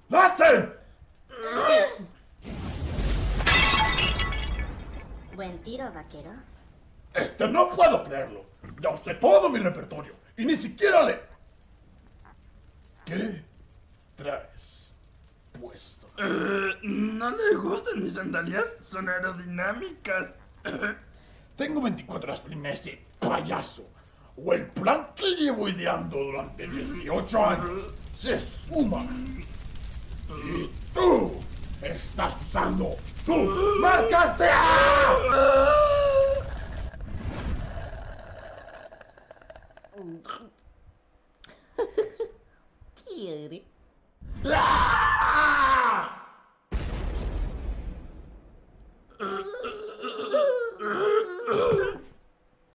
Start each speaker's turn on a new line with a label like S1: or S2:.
S1: ¡Lancen!
S2: Buen tiro, vaquero.
S1: No puedo creerlo. Ya usé todo mi repertorio y ni siquiera le... ¿Qué traes puesto?
S3: ¿No le gustan mis sandalias? Son aerodinámicas.
S1: Tengo 24 horas para irme a ese payaso. O el plan que llevo ideando durante 18 años se esfuma. Y tú estás usando tu mercancía.
S2: ¿Quiere?
S1: ¡Ah!